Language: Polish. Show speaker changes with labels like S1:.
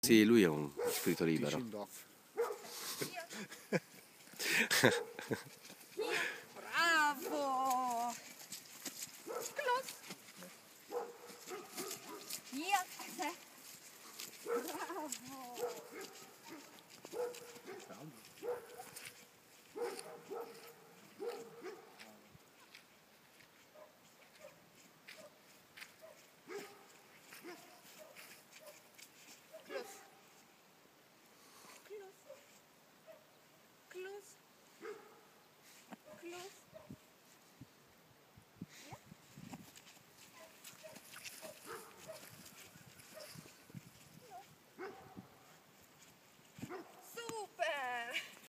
S1: Sì, lui è uno spirito libero.
S2: Bravo! Close! Hier! Bravo!